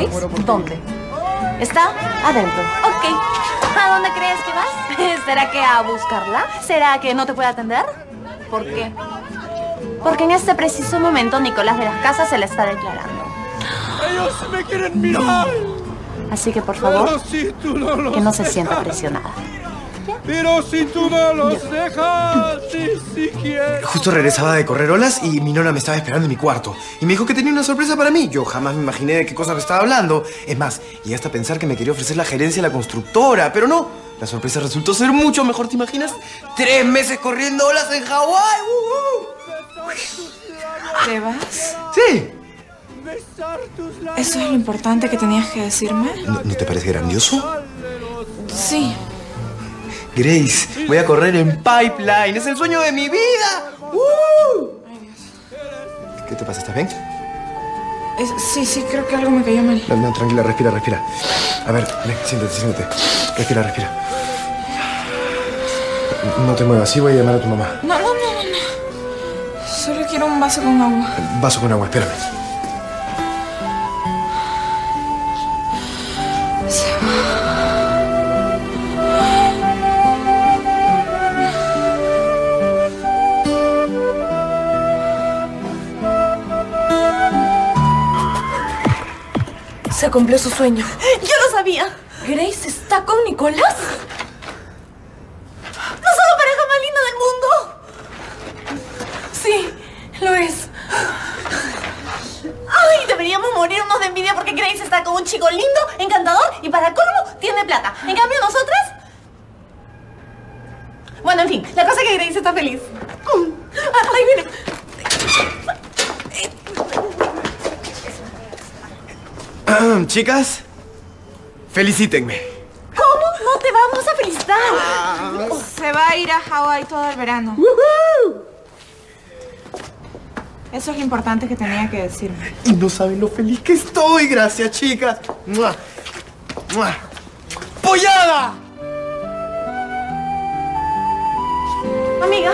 Grace? ¿Dónde? ¿Está? Adentro. Ok. ¿A dónde crees que vas? ¿Será que a buscarla? ¿Será que no te puede atender? ¿Por qué? Porque en este preciso momento Nicolás de las Casas se la está declarando. ¡Ellos me quieren mirar! Así que por favor, si tú no los que no se sienta presionada. Pero si tú no los dejas, ni siquiera... Justo regresaba de correr olas y mi nona me estaba esperando en mi cuarto. Y me dijo que tenía una sorpresa para mí. Yo jamás me imaginé de qué cosa me estaba hablando. Es más, llegué hasta a pensar que me quería ofrecer la gerencia de la constructora. Pero no, la sorpresa resultó ser mucho mejor, ¿te imaginas? 3 meses corriendo olas en Hawái. ¿Te vas? Sí. ¿Eso es lo importante que tenías que decirme? ¿No te parece grandioso? Sí. Grace, voy a correr en Pipeline. ¡Es el sueño de mi vida! Ay, Dios. ¿Qué te pasa? ¿Estás bien? Sí, creo que algo me cayó mal. No, tranquila, respira. A ver, ven, siéntate. Respira. No te muevas, sí voy a llamar a tu mamá. No. Solo quiero un vaso con agua. Vaso con agua, espérame. Se cumplió su sueño. ¡Yo lo sabía! ¿Grace está con Nicolás? ¡No son la pareja más linda del mundo! Sí, lo es. ¡Ay! Deberíamos morirnos de envidia porque Grace está con un chico lindo, encantador y para colmo tiene plata. En cambio, nosotras... Bueno, en fin, la cosa es que Grace está feliz. ¡Ay, mire! Chicas, felicítenme. ¿Cómo? No te vamos a felicitar. Se va a ir a Hawái todo el verano. Eso es lo importante que tenía que decirme. Y no saben lo feliz que estoy. Gracias, chicas. ¡Mua! ¡Pollada! Amiga.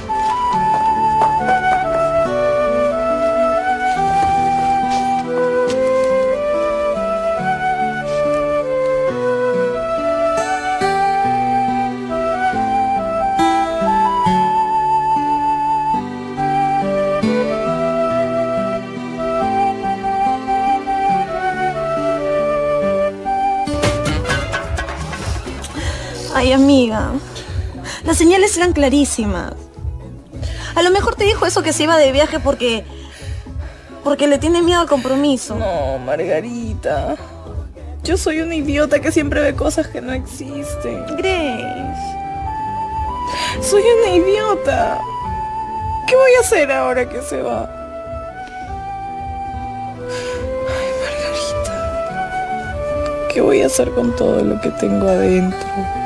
Ay, amiga, las señales eran clarísimas. A lo mejor te dijo eso que se iba de viaje porque le tiene miedo al compromiso. No, Margarita. Yo soy una idiota que siempre ve cosas que no existen. Grace. Soy una idiota. ¿Qué voy a hacer ahora que se va? Ay, Margarita. ¿Qué voy a hacer con todo lo que tengo adentro?